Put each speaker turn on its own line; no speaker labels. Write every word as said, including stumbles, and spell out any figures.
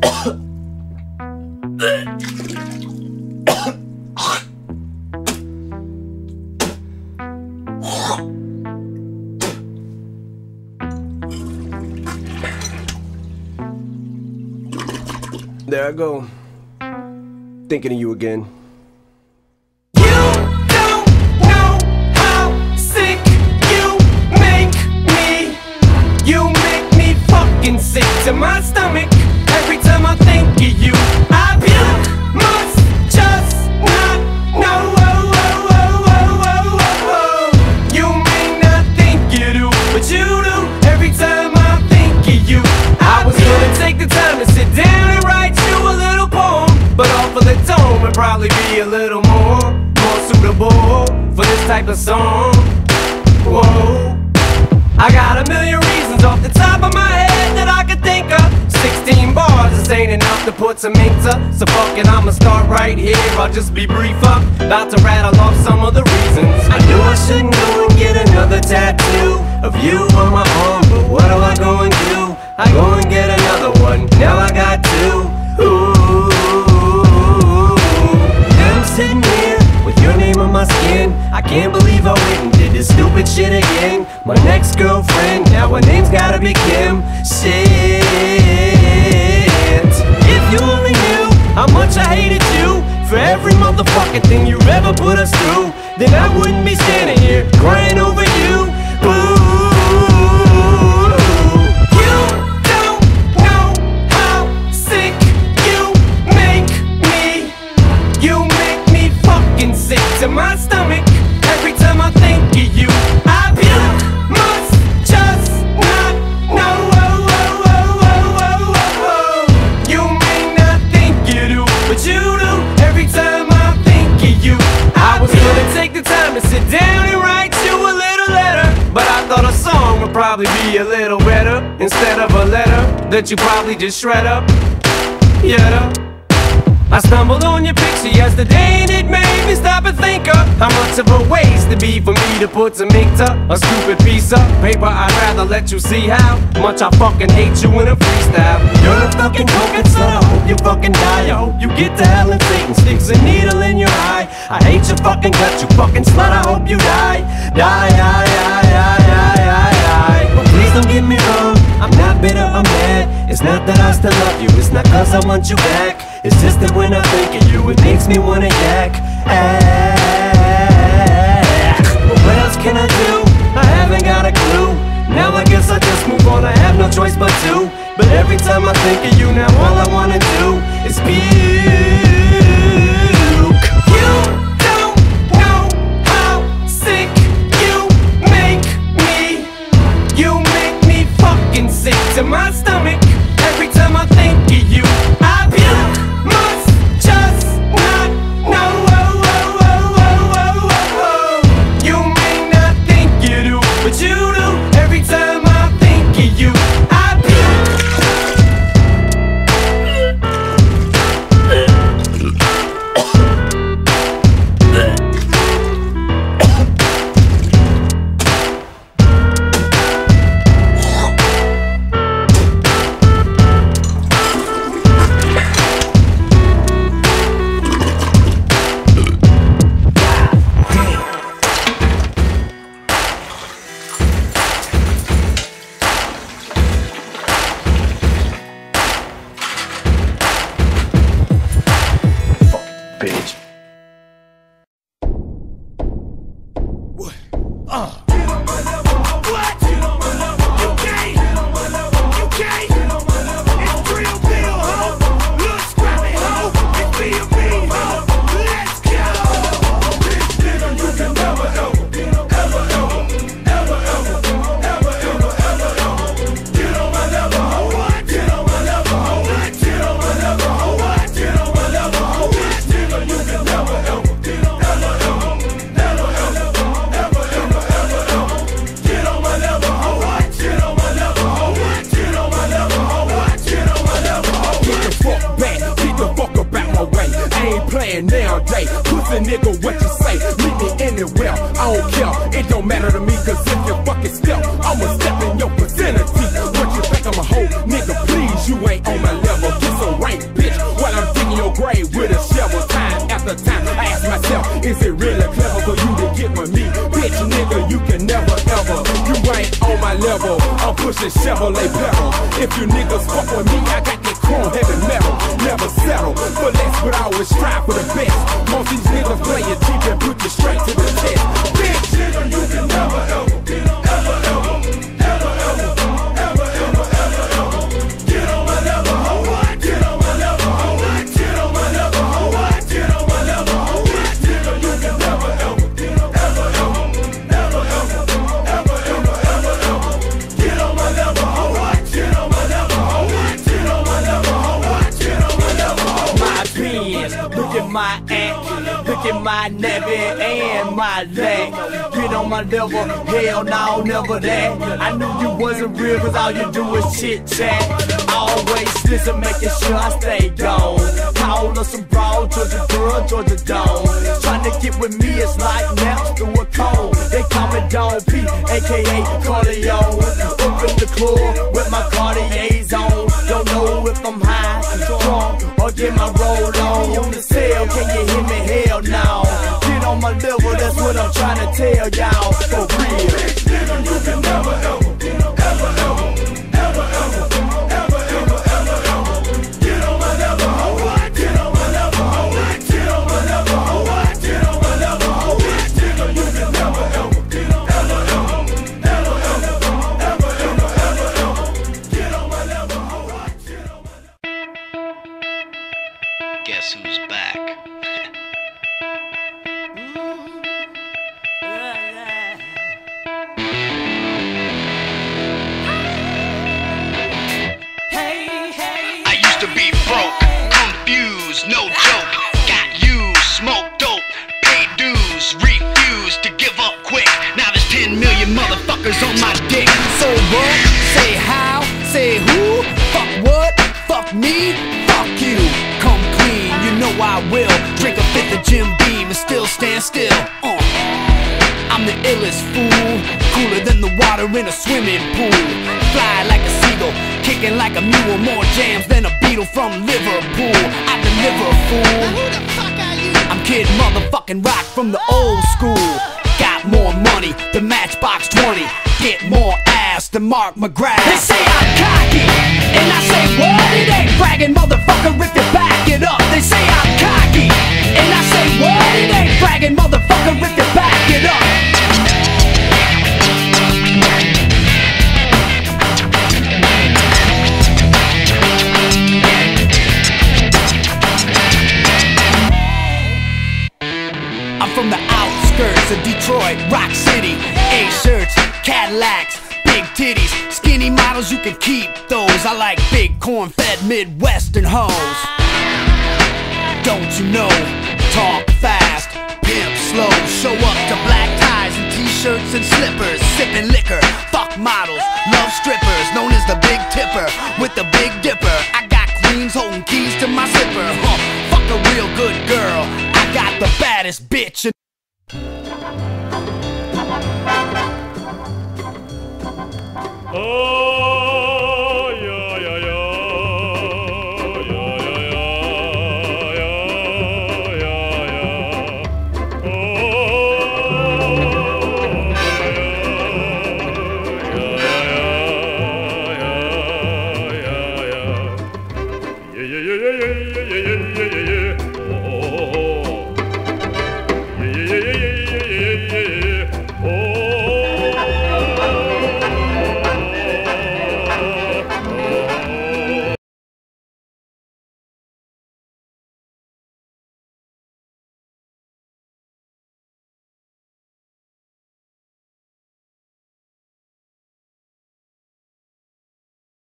There I go, thinking of you again.
You don't know how sick you make me. You make me fucking sick to my stomach. Every time I think of you, I puke. Must just not know. Oh, oh, oh, oh, oh, oh. You may not think you do, but you do. Every time I think of you, I was gonna take the time to sit down and write you a little poem, but off of the tone would probably be a little more, more suitable for this type of song. Whoa, I got a million reasons off the top of my head that I could think of. Sixteen bars just ain't enough to put some ink to, so fuck it, I'ma start right here. I'll just be brief up, about to rattle off some of the reasons. I knew I shouldn't go and get another tattoo of you on my arm, but what do I go and do? I go and get another one, now I got two. Ooh, now I'm sitting here with your name on my skin. I can't believe I went and did this stupid shit again. My next girlfriend, now her name's gotta be Kim. Shit, if you only knew how much I hated you for every motherfucking thing you ever put us through, then I wouldn't be standing here crying over you. Ooh. To my stomach, every time I think of you, I puke. Must just not know. Oh, oh, oh, oh, oh, oh. You may not think you do, but you do. Every time I think of you, I was gonna take the time to sit down and write you a little letter, but I thought a song would probably be a little better instead of a letter that you probably just shred up. Yeah. I stumbled on your picture yesterday and it made me stop and think of how much of a waste it'd be for me to put some ink to a stupid piece of paper. I'd rather let you see how much I fucking hate you in a freestyle. You're a fucking coke slut, I hope you fucking die. I hope you get to hell and Satan sticks a needle in your eye. I hate your fucking guts, you fucking slut, I hope you die. Die, die, die, die, die, die, die. But please don't get me wrong, I'm not bitter, I'm mad. It's not that I still love you, it's not cause I want you back. It's just that when I think of you, it makes me wanna yak. Ah, but what else can I do? I haven't got a clue. Now I guess I just move on, I have no choice but to. But every time I think of you, now all I wanna do is puke. You don't know how sick you make me. You make me fucking sick to my stomach. Every time I think of you, I puke. Must just not know. Oh, oh, oh, oh, oh, oh. You may not think you do, but you do. Every time I think of you, I bitch. What? Uh. What? You gay? You gay? It's real deal, ho. Look scrappy, ho. It's me and me, ho. Let's go. This nigga you can never ever, ever, ever, ever, ever, ever, ever, ever, ever. Get on my level, ho. What? Get on my level, ho. What? Get on my level, ho. What? Get on my level, ho. This nigga you can never ever, ever, ever, never, ever, ever, ever, ever, ever. Get on my level, ho. What? Get on my level, ho. What? Get on my level, ho. What? Get on my level, ho.
Get the fuck back, get the fuck about my way. I ain't playing nowadays. Pussy nigga, what you say? Meet me anywhere, I don't care. It don't matter to me, cause if you fucking step, I'ma step in your vicinity. What you think I'm a hoe? Nigga, please, you ain't on my level. Get some rank, bitch, while I'm digging your grave with a shovel. Time after time, I ask myself, is it really clever for you to get with me? Bitch, nigga, you can never ever. You ain't on my level. I'm pushing Chevrolet pedal. If you niggas fuck with me, I got that chrome heavy metal. Never settle for less, but I always strive for the best. Most these niggas play you cheap and put you straight to the test. Bitch, nigga, you can never ever, ever, ever, ever, ever, ever, ever, ever, ever get on my level. Oh what? Get on my level. Oh what? Get on my level. Oh what? Get on my level. Oh what? Nigga, you can never ever, ever, ever, ever, ever, ever, ever, ever, ever get on my level. Oh what? Get on my level. Oh what? Get on my level. Oh what? Get on my level.
My opinions, look at my act, look at my navy and my leg. Get on my level, hell no, never that. I knew you wasn't real cause all you do is chit chat. Always listen, making sure I stay gone. Call us some broad, Georgia girl, Georgia Dome. Trying to get with me is like naps through a cone. They call me Don P, aka Corleone. Up in the club with my Cartiers on. Don't know if I'm high, drunk, or get my roll on. On the cell, can you hear me? Hell no. Get on my level, that's what I'm trying to tell y'all. For real.
Bitch, nigga, you can never ever, ever, ever, ever, ever, ever, ever, ever, ever get on my level. Oh what? Get on my level. Oh what? Get on my level. Oh what? Get on my level. Oh what? Nigga, you can never ever, ever, ever, ever, ever, ever, ever, ever, ever get on my level. Oh what? Get on my level.
Guess who's back? I used to be broke, confused, no joke. Got used, smoked dope, paid dues, refused to give up quick. Now there's ten million motherfuckers on my dick.
So what? Say how? Say who? Fuck what? Fuck me? Fuck you. Come clean, you know I will. Drink a fifth of Jim Beam and still stand still. Uh. I'm the illest fool, cooler than the water in a swimming pool. Fly like a seagull, kicking like a mule. More jams than a Beatle from Liverpool. I deliver, fool. Now who the fuck are you? I'm Kid Motherfucking Rock from the old school. Got more money than Matchbox twenty. Get more ass than Mark McGrath. They say I'm cocky, and I say what? It ain't bragging, motherfucker, if you back it up. They say I'm cocky, and I say what? It ain't bragging, motherfucker, if you back it up. I'm from the outskirts of Detroit, Rock City. A-shirts, Cadillacs, big titties, skinny models, you can keep those. I like big corn-fed Midwestern hoes. Don't you know? Talk fast, pimp slow. Show up to black ties and t-shirts and slippers. Sipping liquor, fuck models, love strippers. Known as the Big Tipper with the Big Dipper. I got queens holding keys to my zipper.